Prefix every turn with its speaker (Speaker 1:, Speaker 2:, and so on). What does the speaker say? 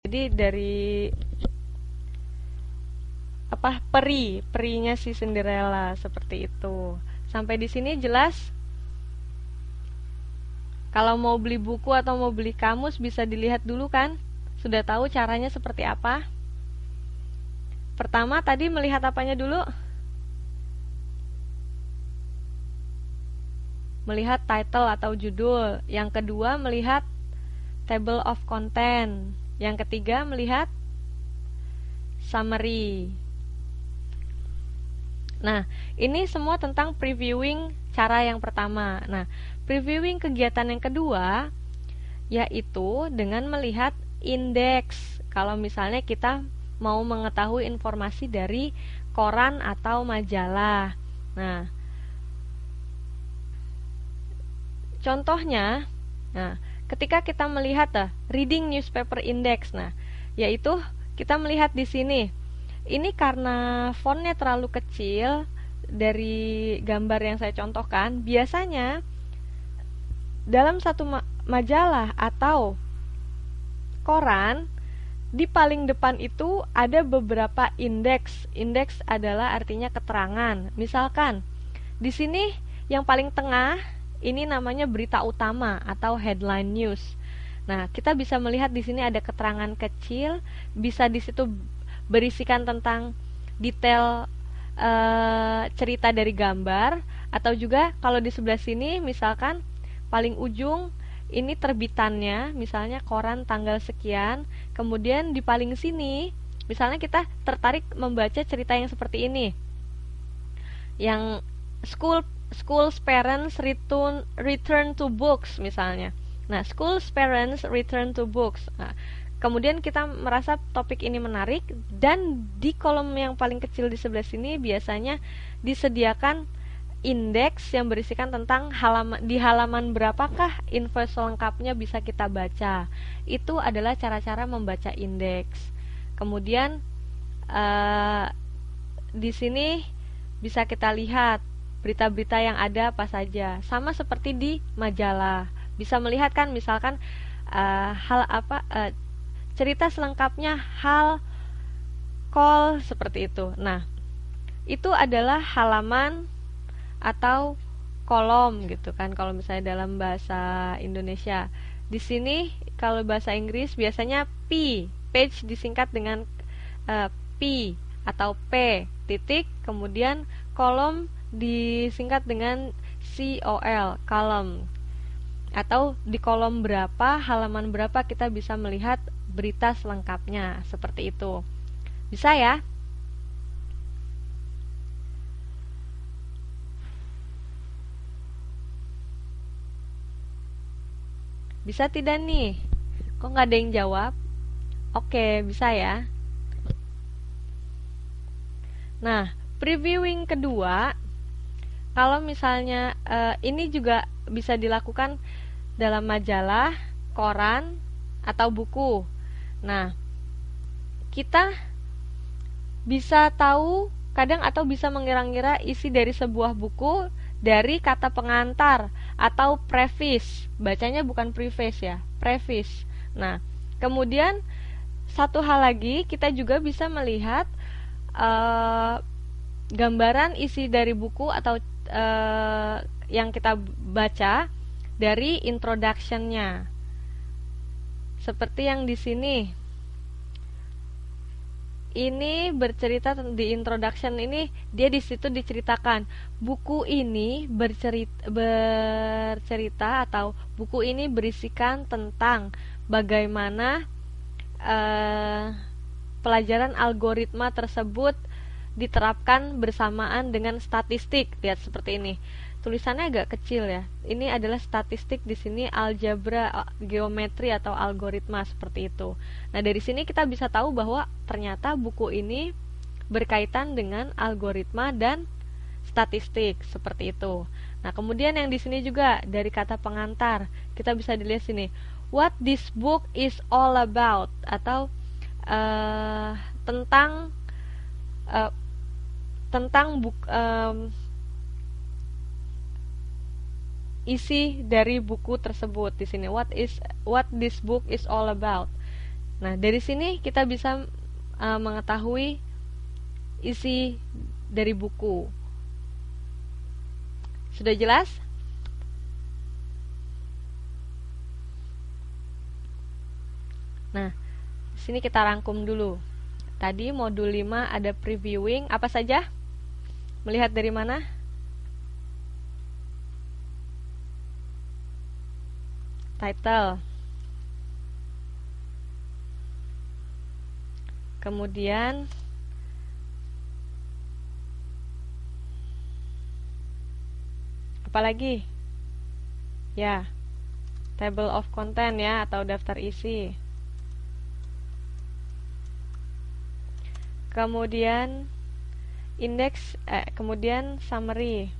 Speaker 1: Jadi dari perinya si Cinderella seperti itu. Sampai di sini jelas? Kalau mau beli buku atau mau beli kamus bisa dilihat dulu kan? Sudah tahu caranya seperti apa? Pertama tadi melihat apanya dulu? Melihat title atau judul. Yang kedua melihat table of content. Yang ketiga melihat summary. Nah, ini semua tentang previewing cara yang pertama. Nah, previewing kegiatan yang kedua yaitu dengan melihat indeks. Kalau misalnya kita mau mengetahui informasi dari koran atau majalah. Nah, contohnya, ketika kita melihat reading newspaper index, yaitu kita melihat di sini. Ini karena fontnya terlalu kecil dari gambar yang saya contohkan, biasanya dalam satu majalah atau koran di paling depan itu ada beberapa indeks. Indeks adalah artinya keterangan. Misalkan di sini yang paling tengah ini namanya berita utama atau headline news. Nah, kita bisa melihat di sini ada keterangan kecil, bisa di situ berisikan tentang detail cerita dari gambar, atau juga kalau di sebelah sini misalkan paling ujung ini terbitannya, misalnya koran tanggal sekian, kemudian di paling sini misalnya kita tertarik membaca cerita yang seperti ini, yang school's parents return to books misalnya. Nah, school's parents return to books. Nah, kemudian kita merasa topik ini menarik, dan di kolom yang paling kecil di sebelah sini biasanya disediakan indeks yang berisikan tentang di halaman berapakah info selengkapnya bisa kita baca. Itu adalah cara-cara membaca indeks. Kemudian di sini bisa kita lihat berita-berita yang ada apa saja. Sama seperti di majalah. Bisa melihat kan misalkan cerita selengkapnya hal call seperti itu. Nah, itu adalah halaman atau kolom gitu kan kalau misalnya dalam bahasa Indonesia. Di sini kalau bahasa Inggris biasanya page disingkat dengan P atau P titik, kemudian kolom disingkat dengan COL, column. Atau di kolom berapa, halaman berapa kita bisa melihat berita selengkapnya, seperti itu. Bisa ya? Bisa tidak nih? Kok nggak ada yang jawab? Oke, bisa ya. Nah, previewing kedua, kalau misalnya ini juga bisa dilakukan dalam majalah, koran, atau buku. Nah, kita bisa tahu kadang atau bisa mengira-ngira isi dari sebuah buku dari kata pengantar atau preface. Bacanya bukan preface ya, preface. Nah, kemudian satu hal lagi, kita juga bisa melihat gambaran isi dari buku atau yang kita baca dari introduction-nya. Seperti yang di sini. Ini bercerita di introduction ini, dia di situ diceritakan buku ini bercerita atau buku ini berisikan tentang bagaimana pelajaran algoritma tersebut diterapkan bersamaan dengan statistik. Lihat seperti ini. Tulisannya agak kecil ya. Ini adalah statistik, di sini algebra, geometri atau algoritma seperti itu. Nah, dari sini kita bisa tahu bahwa ternyata buku ini berkaitan dengan algoritma dan statistik seperti itu. Nah, kemudian yang di sini juga dari kata pengantar, kita bisa dilihat sini. What this book is all about, atau tentang isi dari buku tersebut. Di sini what this book is all about. Nah, dari sini kita bisa mengetahui isi dari buku. Sudah jelas? Nah, di sini kita rangkum dulu. Tadi modul 5 ada previewing, apa saja? Melihat dari mana? Title. Kemudian apalagi? Ya, table of content ya, atau daftar isi. Kemudian kemudian summary.